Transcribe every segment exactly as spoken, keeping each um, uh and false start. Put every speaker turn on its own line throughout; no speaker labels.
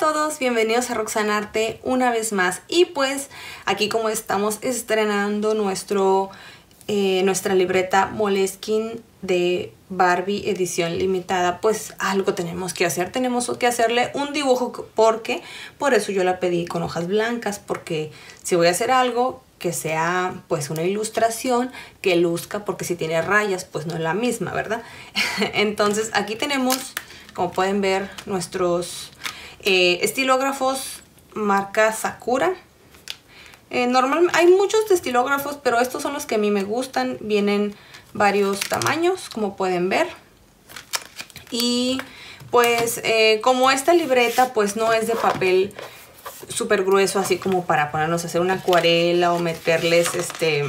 todos, bienvenidos a Roxanarte una vez más. Y pues aquí como estamos estrenando nuestro, eh, nuestra libreta Moleskine de Barbie edición limitada, pues algo tenemos que hacer. Tenemos que hacerle un dibujo porque, por eso yo la pedí con hojas blancas, porque si voy a hacer algo que sea pues una ilustración que luzca, porque si tiene rayas pues no es la misma, ¿verdad? Entonces aquí tenemos, como pueden ver, nuestros eh, estilógrafos marca Sakura. Eh, normal, hay muchos de estilógrafos, pero estos son los que a mí me gustan. Vienen varios tamaños, como pueden ver. Y pues eh, como esta libreta pues no es de papel súper grueso, así como para ponernos a hacer una acuarela o meterles este,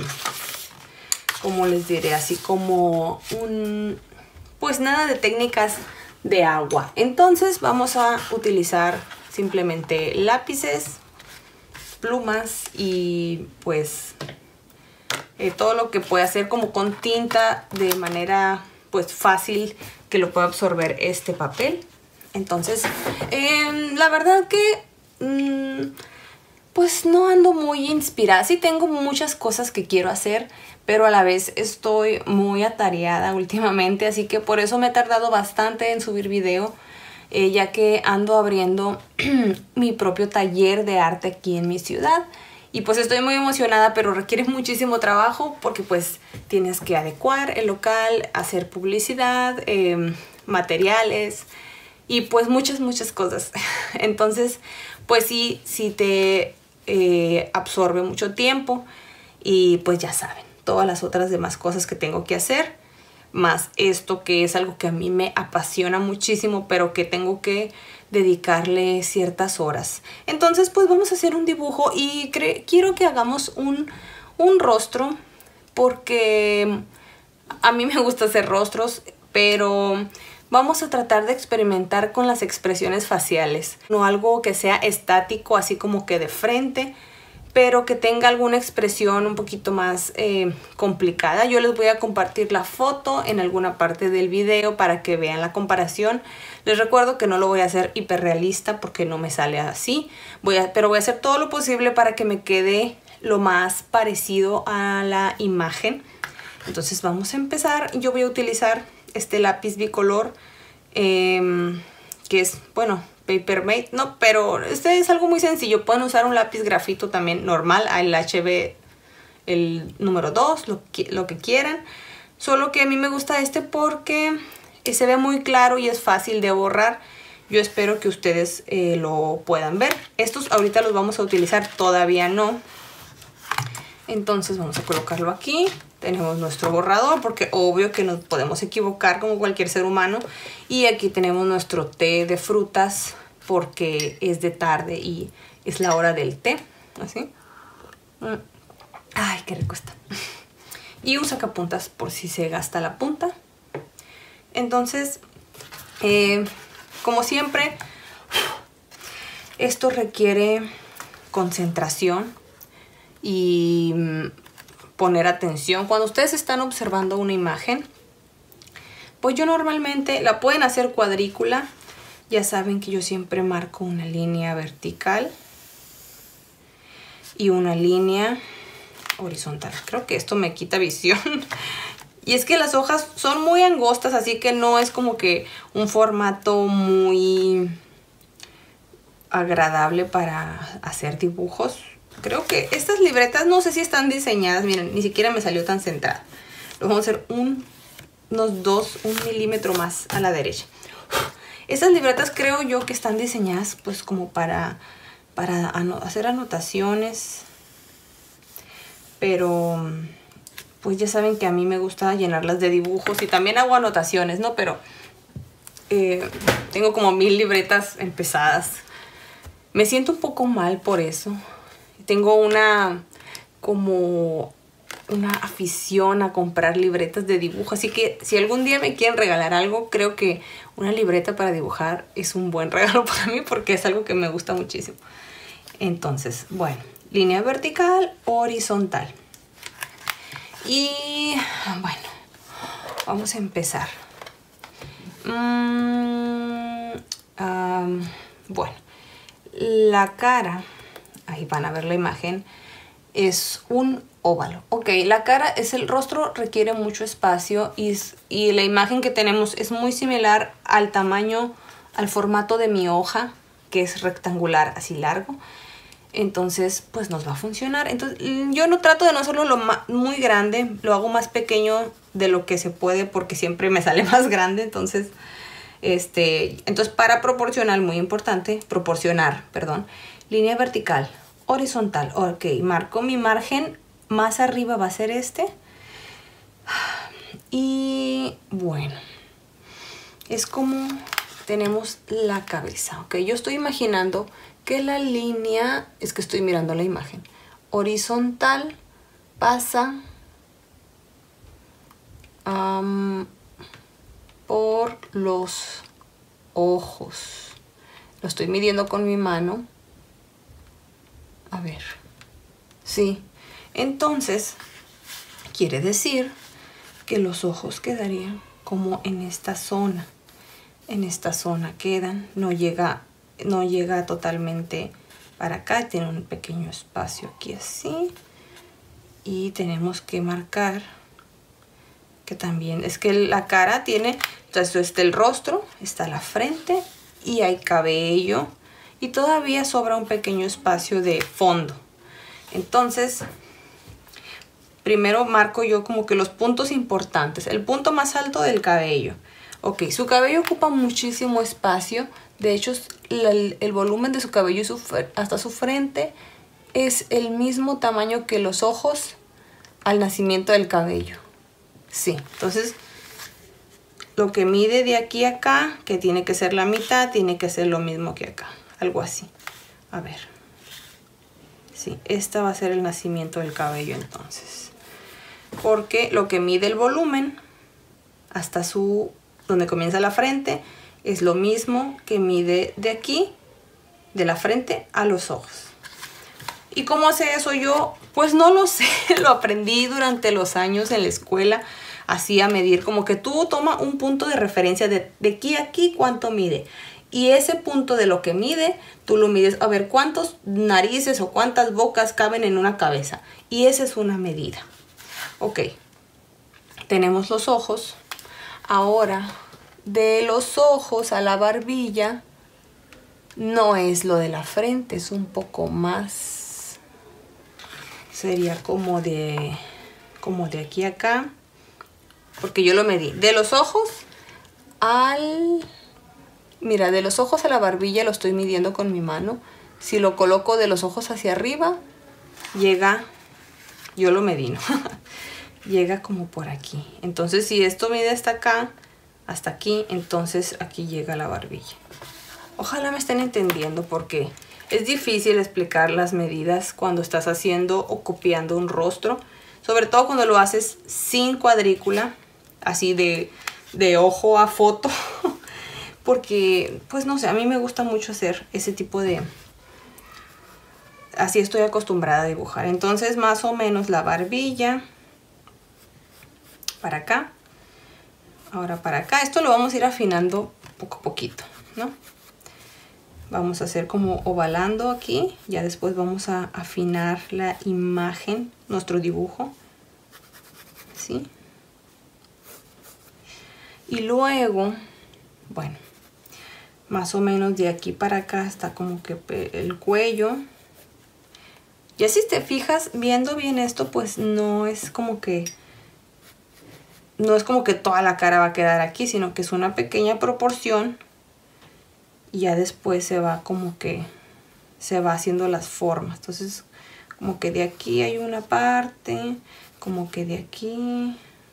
como les diré, así como un, pues nada de técnicas de agua. Entonces vamos a utilizar simplemente lápices, plumas y pues eh, todo lo que pueda hacer como con tinta de manera pues fácil que lo pueda absorber este papel. Entonces eh, la verdad que mmm, pues no ando muy inspirada. Sí tengo muchas cosas que quiero hacer, pero a la vez estoy muy atareada últimamente, así que por eso me he tardado bastante en subir video, eh, ya que ando abriendo mi propio taller de arte aquí en mi ciudad. Y pues estoy muy emocionada, pero requiere muchísimo trabajo porque pues tienes que adecuar el local, hacer publicidad, eh, materiales y pues muchas, muchas cosas. Entonces, pues sí, sí te eh, absorbe mucho tiempo y pues ya saben, todas las otras demás cosas que tengo que hacer, más esto que es algo que a mí me apasiona muchísimo, pero que tengo que dedicarle ciertas horas. Entonces pues vamos a hacer un dibujo y quiero que hagamos un, un rostro, porque a mí me gusta hacer rostros, pero vamos a tratar de experimentar con las expresiones faciales. No algo que sea estático, así como que de frente, pero que tenga alguna expresión un poquito más eh, complicada. Yo les voy a compartir la foto en alguna parte del video para que vean la comparación. Les recuerdo que no lo voy a hacer hiperrealista porque no me sale así, voy a, pero voy a hacer todo lo posible para que me quede lo más parecido a la imagen. Entonces vamos a empezar. Yo voy a utilizar este lápiz bicolor eh, que es, bueno, Paper Mate, no, pero este es algo muy sencillo. Pueden usar un lápiz grafito también normal, el H B, el número dos, lo que, lo que quieran. Solo que a mí me gusta este porque se ve muy claro y es fácil de borrar. Yo espero que ustedes eh, lo puedan ver. Estos ahorita los vamos a utilizar, todavía no. Entonces vamos a colocarlo aquí. Tenemos nuestro borrador porque obvio que nos podemos equivocar como cualquier ser humano. Y aquí tenemos nuestro té de frutas porque es de tarde y es la hora del té. Así. Ay, qué rico está. Y un sacapuntas por si se gasta la punta. Entonces, eh, como siempre, esto requiere concentración y poner atención. Cuando ustedes están observando una imagen, pues yo normalmente la pueden hacer cuadrícula. Ya saben que yo siempre marco una línea vertical y una línea horizontal. Creo que esto me quita visión. Y es que las hojas son muy angostas, así que no es como que un formato muy agradable para hacer dibujos. Creo que estas libretas no sé si están diseñadas. Miren, ni siquiera me salió tan centrada. Lo vamos a hacer un, unos dos, un milímetro más a la derecha. Estas libretas creo yo que están diseñadas pues como para, para hacer anotaciones. Pero pues ya saben que a mí me gusta llenarlas de dibujos y también hago anotaciones, ¿no? Pero eh, tengo como mil libretas empezadas. Me siento un poco mal por eso. Tengo una como una afición a comprar libretas de dibujo, así que si algún día me quieren regalar algo, creo que una libreta para dibujar es un buen regalo para mí porque es algo que me gusta muchísimo. Entonces, bueno, línea vertical, horizontal. Y bueno, vamos a empezar. Mm, um, bueno, La cara, ahí van a ver la imagen, es un óvalo. Ok, la cara es el rostro, requiere mucho espacio y, y la imagen que tenemos es muy similar al tamaño, al formato de mi hoja, que es rectangular, así largo. Entonces, pues nos va a funcionar. Entonces, yo no trato de no hacerlo lo muy grande, lo hago más pequeño de lo que se puede porque siempre me sale más grande. Entonces, este, entonces para proporcionar, muy importante, proporcionar, perdón, línea vertical, horizontal. Ok, marco mi margen, más arriba va a ser este. Y bueno, es como tenemos la cabeza. Ok, yo estoy imaginando que la línea, es que estoy mirando la imagen, horizontal pasa um, por los ojos. Lo estoy midiendo con mi mano. A ver. Sí. Entonces, quiere decir que los ojos quedarían como en esta zona. En esta zona quedan. No llega, no llega totalmente para acá. Tiene un pequeño espacio aquí así. Y tenemos que marcar que también es que la cara tiene, entonces está el rostro, está la frente y hay cabello y todavía sobra un pequeño espacio de fondo. Entonces, primero marco yo como que los puntos importantes. El punto más alto del cabello. Ok, su cabello ocupa muchísimo espacio. De hecho, el, el volumen de su cabello y su, hasta su frente es el mismo tamaño que los ojos al nacimiento del cabello. Sí, entonces lo que mide de aquí a acá, que tiene que ser la mitad, tiene que ser lo mismo que acá. Algo así. A ver. Sí, esta va a ser el nacimiento del cabello entonces. Porque lo que mide el volumen hasta su, donde comienza la frente, es lo mismo que mide de aquí, de la frente a los ojos. ¿Y cómo hace eso yo? Pues no lo sé, lo aprendí durante los años en la escuela, así a medir, como que tú toma un punto de referencia de, de aquí a aquí cuánto mide. Y ese punto de lo que mide, tú lo mides, a ver cuántas narices o cuántas bocas caben en una cabeza. Y esa es una medida. Ok, tenemos los ojos. Ahora, de los ojos a la barbilla, no es lo de la frente, es un poco más. Sería como de, como de aquí a acá, porque yo lo medí. De los ojos al, mira, de los ojos a la barbilla lo estoy midiendo con mi mano. Si lo coloco de los ojos hacia arriba, llega, yo lo medí, ¿no? Llega como por aquí. Entonces, si esto mide hasta acá, hasta aquí, entonces aquí llega la barbilla. Ojalá me estén entendiendo porque es difícil explicar las medidas cuando estás haciendo o copiando un rostro. Sobre todo cuando lo haces sin cuadrícula, así de, de ojo a foto. Porque, pues no sé, a mí me gusta mucho hacer ese tipo de... Así estoy acostumbrada a dibujar. Entonces, más o menos la barbilla para acá. Ahora para acá. Esto lo vamos a ir afinando poco a poquito, ¿no? Vamos a hacer como ovalando aquí. Ya después vamos a afinar la imagen, nuestro dibujo. ¿Sí? Y luego, bueno, más o menos de aquí para acá está como que el cuello. Ya si te fijas, viendo bien esto, pues no es como que... No es como que toda la cara va a quedar aquí, sino que es una pequeña proporción. Y ya después se va como que se va haciendo las formas. Entonces como que de aquí hay una parte, como que de aquí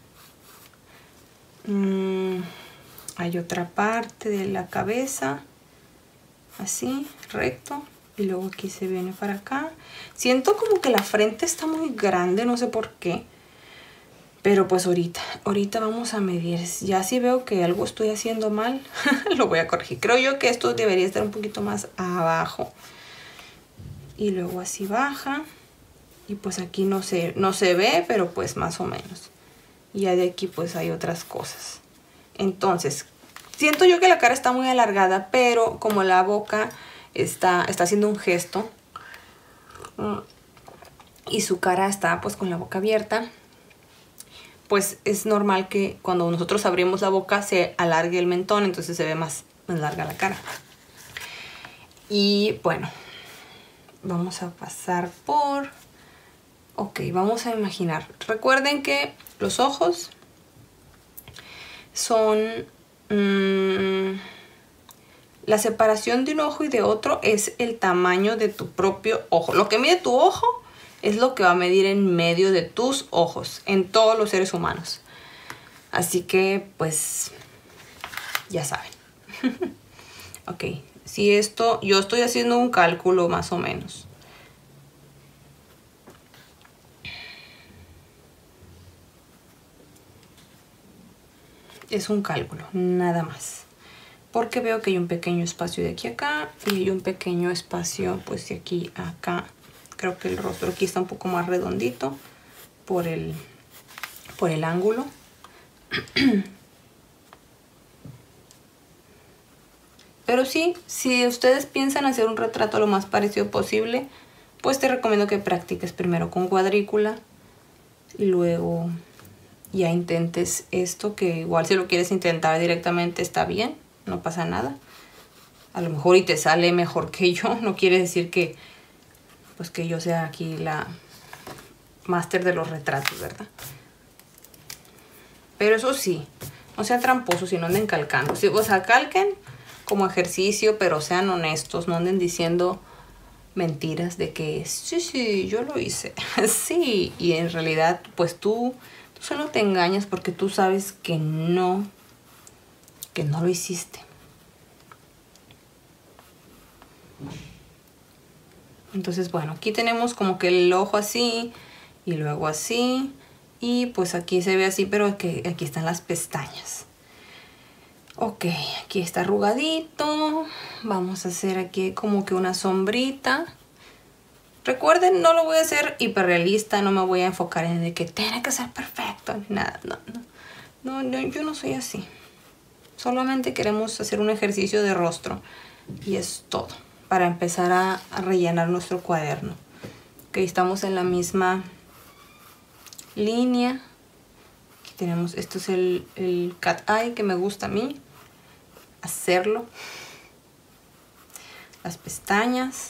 mmm, hay otra parte de la cabeza, así, recto. Y luego aquí se viene para acá. Siento como que la frente está muy grande, no sé por qué. Pero pues ahorita, ahorita vamos a medir. Ya si veo que algo estoy haciendo mal, lo voy a corregir. Creo yo que esto debería estar un poquito más abajo. Y luego así baja. Y pues aquí no se, no se ve, pero pues más o menos. Y ya de aquí pues hay otras cosas. Entonces, siento yo que la cara está muy alargada, pero como la boca está, está haciendo un gesto y su cara está pues con la boca abierta. Pues es normal que cuando nosotros abrimos la boca se alargue el mentón, entonces se ve más, más larga la cara. Y bueno, vamos a pasar por... Ok, vamos a imaginar. Recuerden que los ojos son... Mmm, la separación de un ojo y de otro es el tamaño de tu propio ojo. Lo que mide tu ojo es lo que va a medir en medio de tus ojos en todos los seres humanos. Así que, pues, ya saben. Ok, si esto, yo estoy haciendo un cálculo más o menos. Es un cálculo, nada más. Porque veo que hay un pequeño espacio de aquí a acá y hay un pequeño espacio pues de aquí a acá. Creo que el rostro aquí está un poco más redondito por el, por el ángulo. Pero sí, si ustedes piensan hacer un retrato lo más parecido posible, pues te recomiendo que practiques primero con cuadrícula y luego ya intentes esto, que igual si lo quieres intentar directamente está bien, no pasa nada. A lo mejor y te sale mejor que yo, no quiere decir que pues que yo sea aquí la máster de los retratos, ¿verdad? Pero eso sí, no sean tramposos y no anden calcando. Sí, o sea, calquen como ejercicio, pero sean honestos, no anden diciendo mentiras de que sí, sí, yo lo hice. Sí, y en realidad pues tú, tú solo te engañas porque tú sabes que no, que no lo hiciste. Entonces, bueno, aquí tenemos como que el ojo así y luego así. Y pues aquí se ve así, pero que aquí están las pestañas. Ok, aquí está arrugadito. Vamos a hacer aquí como que una sombrita. Recuerden, no lo voy a hacer hiperrealista. No me voy a enfocar en el que tiene que ser perfecto. Nada, no, no. No, no, yo no soy así. Solamente queremos hacer un ejercicio de rostro. Y es todo. Para empezar a, a rellenar nuestro cuaderno. Ok, estamos en la misma línea. Aquí tenemos, esto es el, el cat eye que me gusta a mí hacerlo. Las pestañas.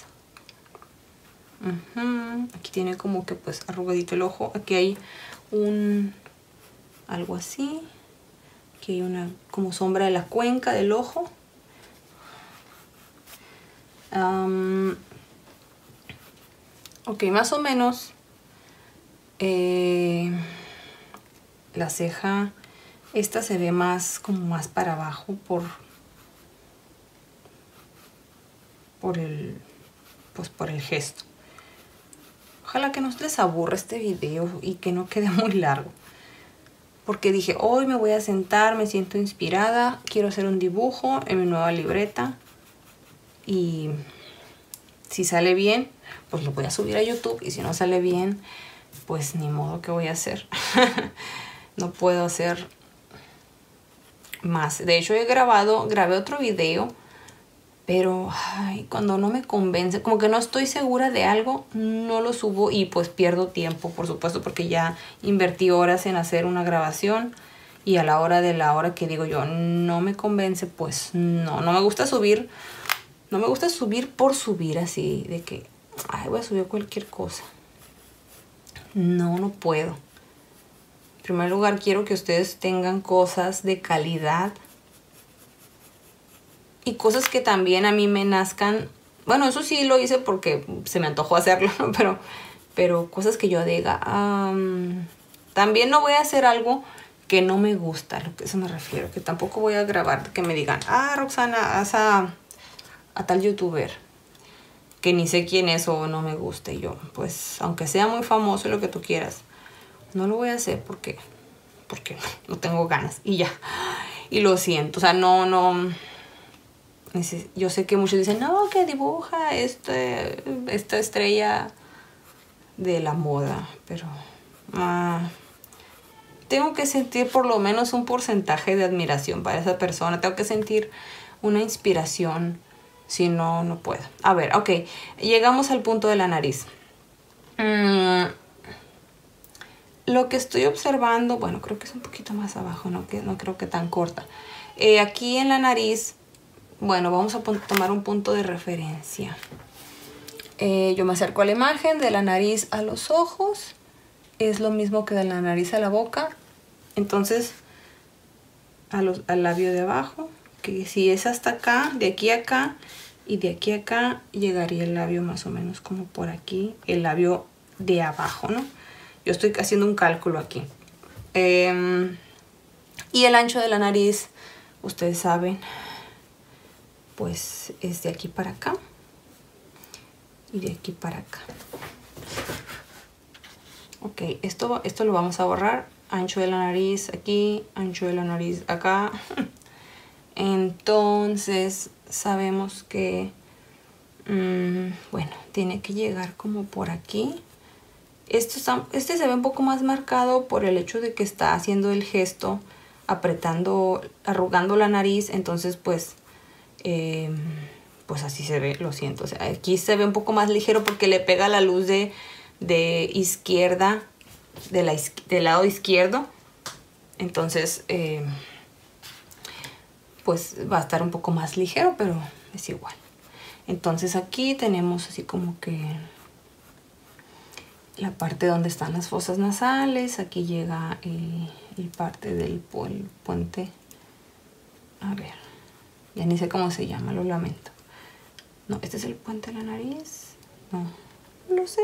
Uh-huh. Aquí tiene como que pues arrugadito el ojo. Aquí hay un algo así. Aquí hay una como sombra de la cuenca del ojo. Um, ok, más o menos eh, la ceja esta se ve más como más para abajo por por el pues por el gesto. Ojalá que no les aburra este video y que no quede muy largo, porque dije hoy me voy a sentar, me siento inspirada, quiero hacer un dibujo en mi nueva libreta. Y si sale bien, pues lo voy a subir a YouTube. Y si no sale bien, pues ni modo, que voy a hacer. No puedo hacer más. De hecho, he grabado, grabé otro video. Pero ay, cuando no me convence, como que no estoy segura de algo, no lo subo y pues pierdo tiempo, por supuesto, porque ya invertí horas en hacer una grabación. Y a la hora de la hora que digo yo, no me convence, pues no, no me gusta subir. No me gusta subir por subir así, de que, ay, voy a subir cualquier cosa. No, no puedo. En primer lugar, quiero que ustedes tengan cosas de calidad. Y cosas que también a mí me nazcan. Bueno, eso sí lo hice porque se me antojó hacerlo, ¿no? Pero, pero cosas que yo diga. Um, también no voy a hacer algo que no me gusta, a lo que eso me refiero. Que tampoco voy a grabar que me digan, ah, Roxana, haz a... a tal youtuber que ni sé quién es o no me gusta. Y yo, pues, aunque sea muy famoso y lo que tú quieras, no lo voy a hacer porque, porque no, no tengo ganas. Y ya, y lo siento, o sea, no, no, yo sé que muchos dicen, no, que dibuja este, esta estrella de la moda, pero uh, tengo que sentir por lo menos un porcentaje de admiración para esa persona, tengo que sentir una inspiración Si no, no puedo. A ver, ok. Llegamos al punto de la nariz. Mm, lo que estoy observando, bueno, creo que es un poquito más abajo, no, que, no creo que tan corta. Eh, aquí en la nariz, bueno, vamos a tomar un punto de referencia. Eh, yo me acerco a la imagen de la nariz a los ojos. Es lo mismo que de la nariz a la boca. Entonces, a los, al labio de abajo, que si es hasta acá, de aquí a acá y de aquí a acá, llegaría el labio más o menos como por aquí, el labio de abajo, ¿no? Yo estoy haciendo un cálculo aquí. Eh, y el ancho de la nariz, ustedes saben, pues es de aquí para acá y de aquí para acá. Ok, esto, esto lo vamos a borrar. Ancho de la nariz aquí, ancho de la nariz acá. Entonces sabemos que, mmm, bueno, tiene que llegar como por aquí. Esto está, este se ve un poco más marcado por el hecho de que está haciendo el gesto, apretando, arrugando la nariz. Entonces pues, eh, pues así se ve, lo siento. O sea, aquí se ve un poco más ligero porque le pega la luz de, de izquierda, de la, del lado izquierdo. Entonces, eh, pues va a estar un poco más ligero, pero es igual. Entonces aquí tenemos así como que la parte donde están las fosas nasales. Aquí llega el, el parte del el puente. A ver, ya ni sé cómo se llama, lo lamento. No, este es el puente de la nariz. No, no lo sé.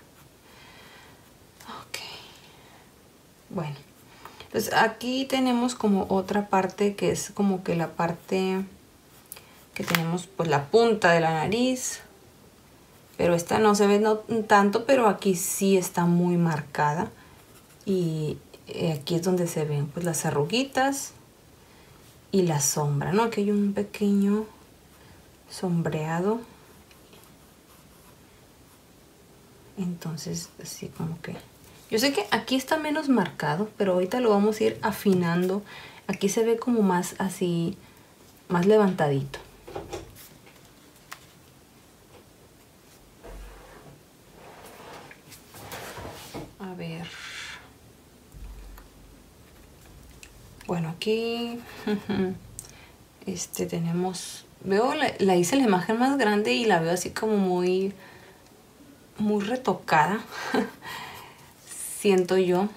Ok. Bueno, pues aquí tenemos como otra parte que es como que la parte que tenemos, pues la punta de la nariz. Pero esta no se ve no, tanto, pero aquí sí está muy marcada. Y aquí es donde se ven pues las arruguitas y la sombra, ¿no? Aquí hay un pequeño sombreado. Entonces, así como que... Yo sé que aquí está menos marcado, pero ahorita lo vamos a ir afinando. Aquí se ve como más así, más levantadito. A ver. Bueno, aquí este tenemos... Veo, la, la hice la imagen más grande y la veo así como muy... muy retocada. Siento yo.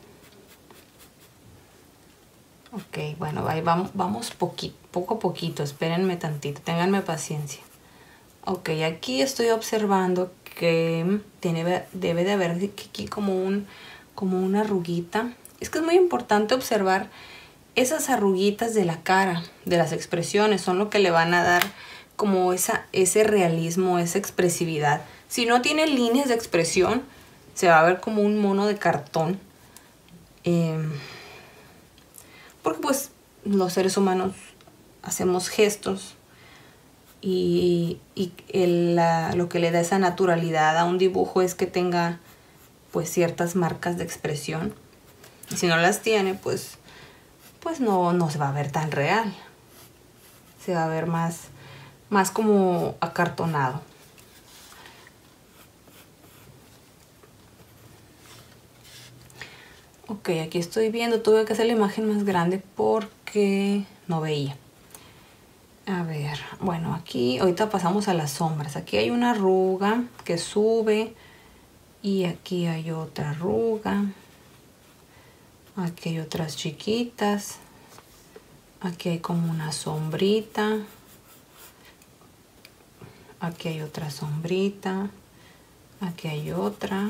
Ok, bueno, ahí vamos, vamos poqui, poco a poquito. Espérenme tantito, ténganme paciencia. Ok, aquí estoy observando que tiene, debe de haber aquí como, un, como una arruguita. Es que es muy importante observar esas arruguitas de la cara, de las expresiones. Son lo que le van a dar como esa, ese realismo, esa expresividad. Si no tiene líneas de expresión, se va a ver como un mono de cartón. Eh, porque pues los seres humanos hacemos gestos. Y, y el, la, lo que le da esa naturalidad a un dibujo es que tenga pues ciertas marcas de expresión. Y si no las tiene, pues, pues no, no se va a ver tan real. Se va a ver más, más como acartonado. Ok, aquí estoy viendo. Tuve que hacer la imagen más grande porque no veía. A ver, bueno, aquí ahorita pasamos a las sombras. Aquí hay una arruga que sube y aquí hay otra arruga. Aquí hay otras chiquitas. Aquí hay como una sombrita. Aquí hay otra sombrita. Aquí hay otra.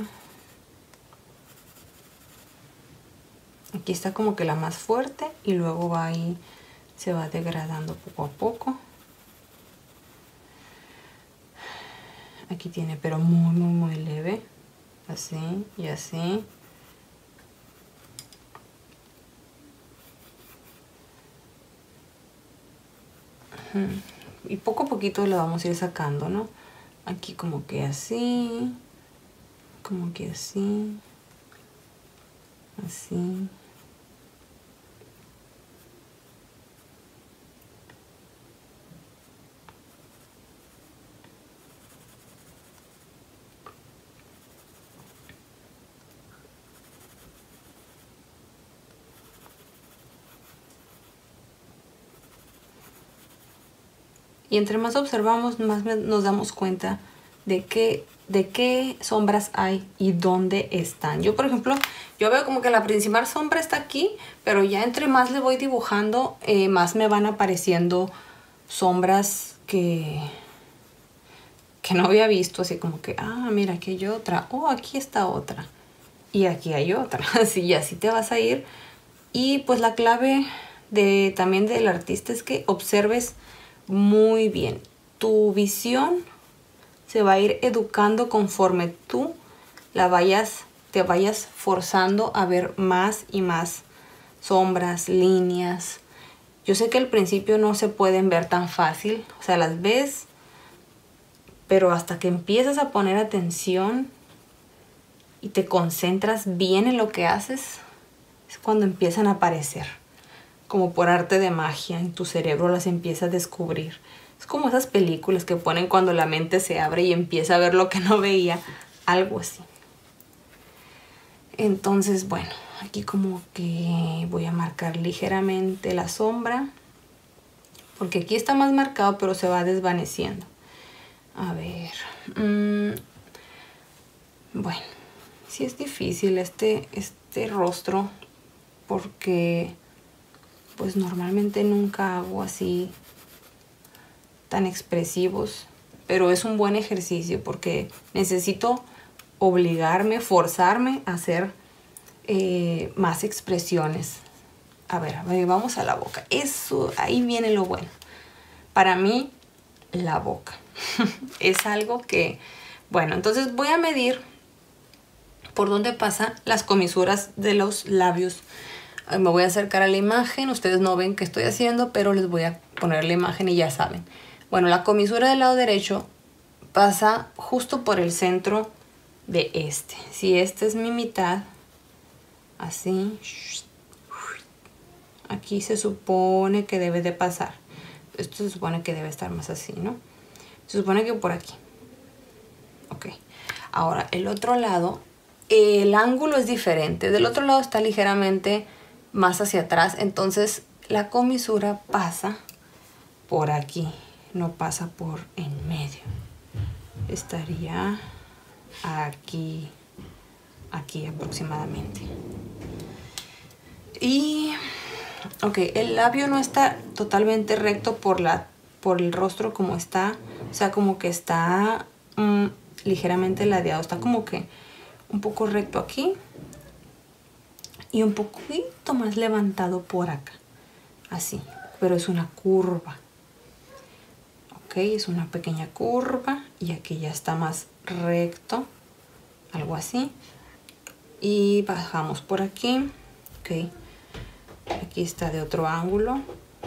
Aquí está como que la más fuerte y luego va ahí, se va degradando poco a poco. Aquí tiene, pero muy, muy, muy leve. Así y así. Y poco a poquito lo vamos a ir sacando, ¿no? Aquí como que así. Como que así. Así. Y entre más observamos, más nos damos cuenta de qué, de qué sombras hay y dónde están. Yo, por ejemplo, yo veo como que la principal sombra está aquí, pero ya entre más le voy dibujando, eh, más me van apareciendo sombras que, que no había visto. Así como que, ah, mira, aquí hay otra. Oh, aquí está otra. Y aquí hay otra. Así, y así te vas a ir. Y pues la clave de, también del artista es que observes muy bien. Tu visión se va a ir educando conforme tú la vayas, te vayas forzando a ver más y más sombras, líneas. Yo sé que al principio no se pueden ver tan fácil, o sea, las ves, pero hasta que empiezas a poner atención y te concentras bien en lo que haces, es cuando empiezan a aparecer, como por arte de magia, en tu cerebro las empiezas a descubrir. Es como esas películas que ponen cuando la mente se abre y empieza a ver lo que no veía, algo así. Entonces, bueno, aquí como que voy a marcar ligeramente la sombra, porque aquí está más marcado, pero se va desvaneciendo. A ver, mmm, bueno, sí es difícil este, este rostro, porque pues normalmente nunca hago así tan expresivos, pero es un buen ejercicio porque necesito obligarme, forzarme a hacer eh, más expresiones. A ver, a ver, vamos a la boca. Eso, ahí viene lo bueno. Para mí, la boca es algo que, bueno, entonces voy a medir por dónde pasan las comisuras de los labios. Me voy a acercar a la imagen. Ustedes no ven qué estoy haciendo, pero les voy a poner la imagen y ya saben. Bueno, la comisura del lado derecho pasa justo por el centro de este. Si esta es mi mitad, así, aquí se supone que debe de pasar. Esto se supone que debe estar más así, ¿no? Se supone que por aquí. Ok. Ahora, el otro lado, el ángulo es diferente. Del otro lado está ligeramente más hacia atrás. Entonces, la comisura pasa por aquí. No pasa por en medio. Estaría aquí, aquí aproximadamente. Y, ok, el labio no está totalmente recto por, la, por el rostro como está. O sea, como que está mmm, ligeramente ladeado. Está como que un poco recto aquí. Y un poquito más levantado por acá. Así, pero es una curva. Ok, es una pequeña curva y aquí ya está más recto, algo así. Y bajamos por aquí. Ok, aquí está de otro ángulo.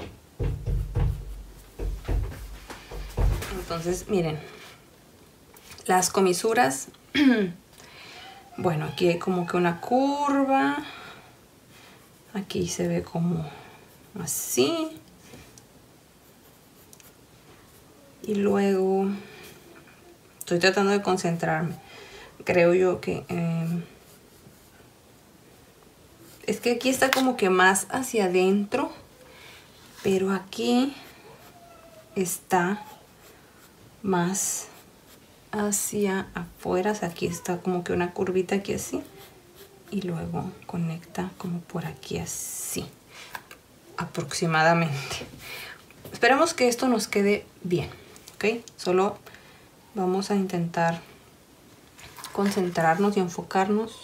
Entonces, miren, las comisuras, bueno, aquí hay como que una curva. Aquí se ve como así. Y luego estoy tratando de concentrarme. Creo yo que eh, es que aquí está como que más hacia adentro, pero aquí está más hacia afuera. O sea, aquí está como que una curvita aquí así y luego conecta como por aquí así aproximadamente. Esperemos que esto nos quede bien. ¿Ok? Solo vamos a intentar concentrarnos y enfocarnos.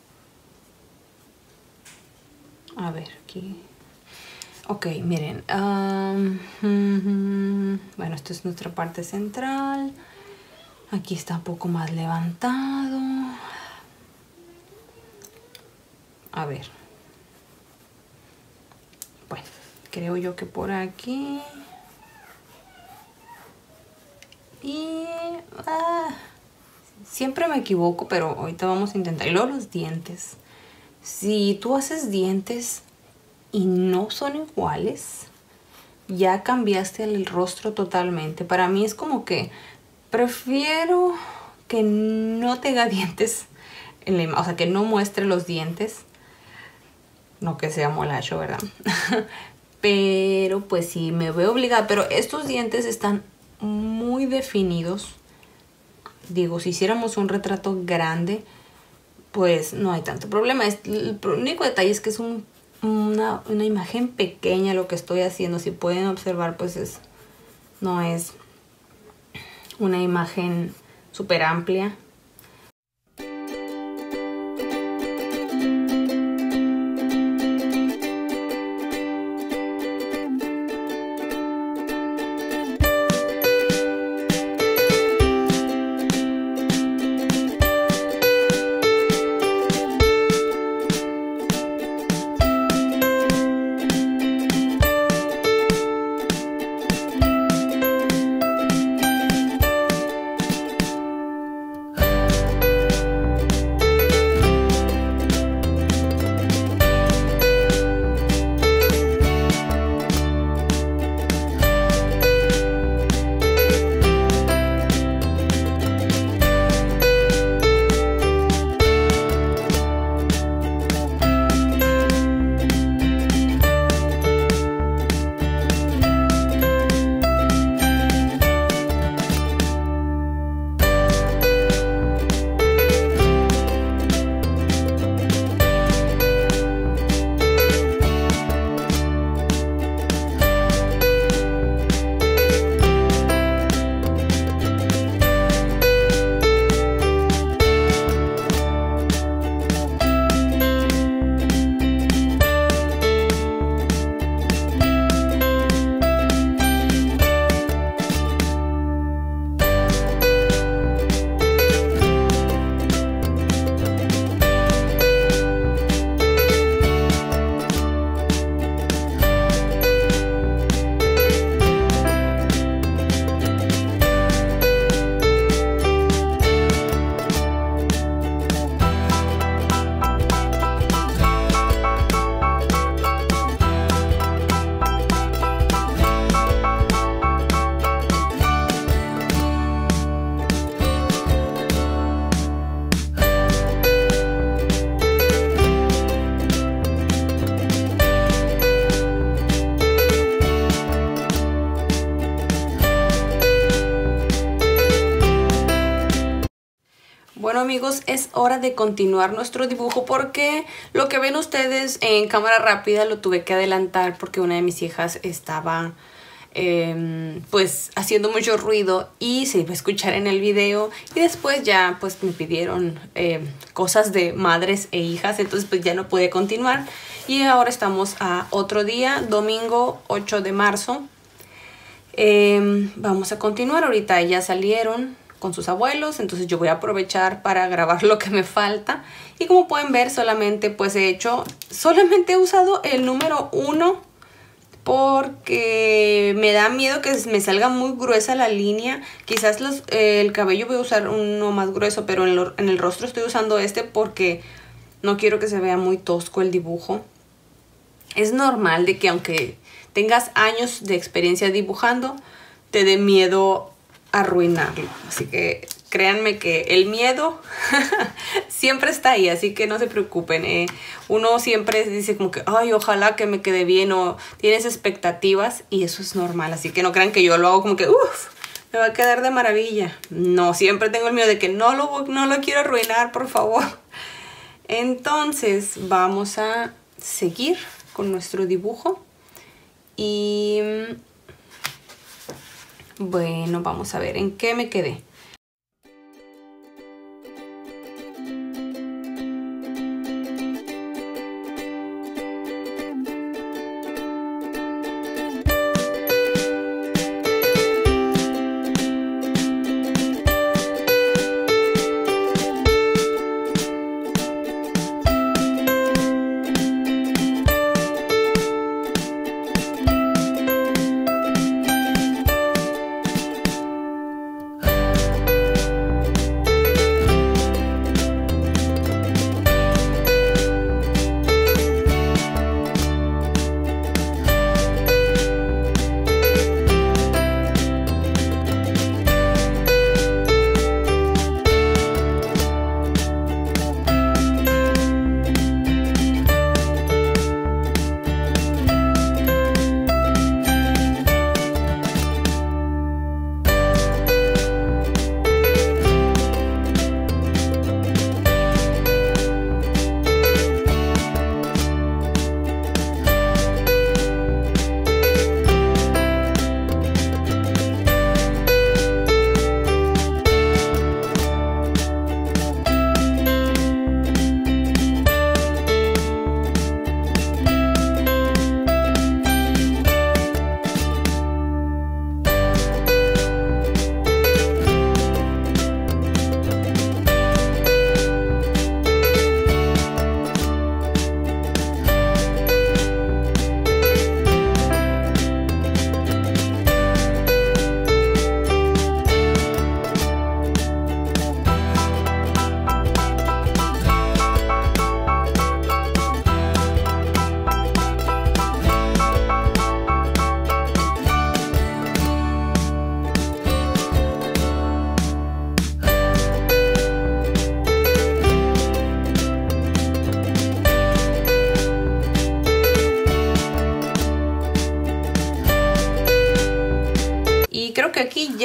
A ver, aquí. Ok, miren. Um, mm, bueno, esta es nuestra parte central. Aquí está un poco más levantado. A ver. Bueno, creo yo que por aquí. Y ah, siempre me equivoco, pero ahorita vamos a intentar. Y luego los dientes. Si tú haces dientes y no son iguales, ya cambiaste el rostro totalmente. Para mí es como que prefiero que no tenga dientes en la imagen, o sea, que no muestre los dientes. No que sea molacho, ¿verdad? pero pues sí, me veo obligada. Pero estos dientes están muy definidos. Digo, si hiciéramos un retrato grande, pues no hay tanto problema. El único detalle es que es un, una, una imagen pequeña lo que estoy haciendo. Si pueden observar, pues es no es una imagen súper amplia. Bueno amigos, es hora de continuar nuestro dibujo porque lo que ven ustedes en cámara rápida lo tuve que adelantar porque una de mis hijas estaba eh, pues haciendo mucho ruido y se iba a escuchar en el video, y después ya pues me pidieron eh, cosas de madres e hijas, entonces pues ya no pude continuar, y ahora estamos a otro día, domingo ocho de marzo. Eh, vamos a continuar. Ahorita ya salieron con sus abuelos, entonces yo voy a aprovechar para grabar lo que me falta, y como pueden ver solamente pues he hecho, solamente he usado el número uno porque me da miedo que me salga muy gruesa la línea. Quizás los, eh, el cabello voy a usar uno más grueso, pero en, lo, en el rostro estoy usando este porque no quiero que se vea muy tosco el dibujo. Es normal de que aunque tengas años de experiencia dibujando, te dé miedo arruinarlo, así que créanme que el miedo siempre está ahí, así que no se preocupen. eh. Uno siempre dice como que ay, ojalá que me quede bien, o tienes expectativas, y eso es normal, así que no crean que yo lo hago como que uff, me va a quedar de maravilla. No, siempre tengo el miedo de que no lo, no lo quiero arruinar, por favor. Entonces vamos a seguir con nuestro dibujo y bueno, vamos a ver en qué me quedé.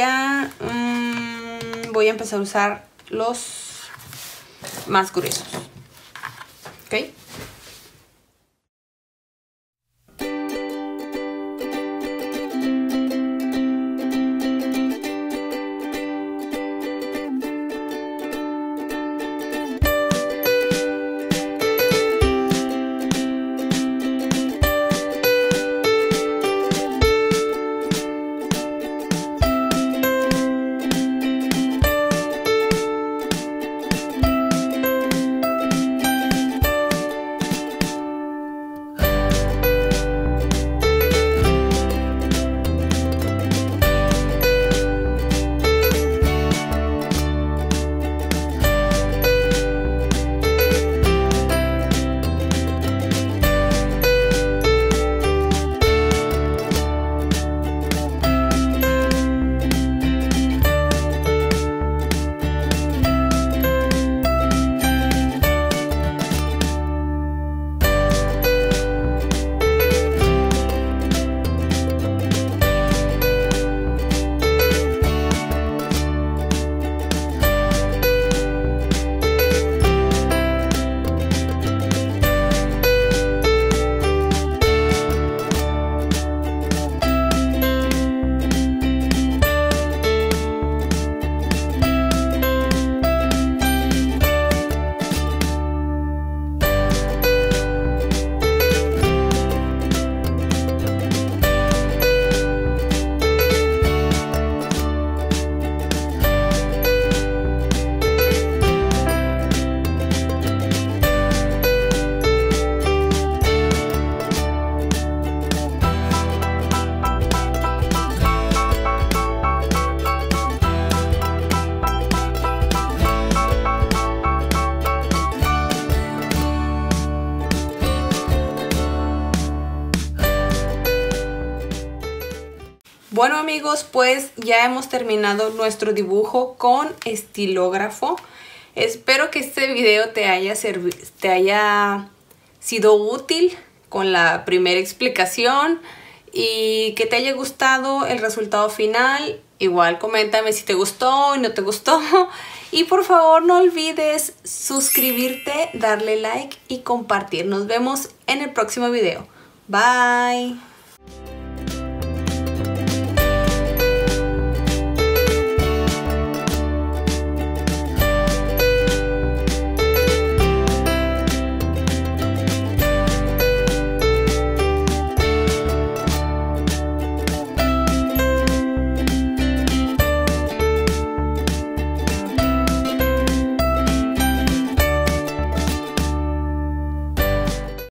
día mmm, voy a empezar a usar los más gruesos. ¿Ok? Bueno amigos, pues ya hemos terminado nuestro dibujo con estilógrafo. Espero que este video te haya, te haya sido útil con la primera explicación y que te haya gustado el resultado final. Igual coméntame si te gustó y no te gustó. Y por favor no olvides suscribirte, darle like y compartir. Nos vemos en el próximo video. Bye.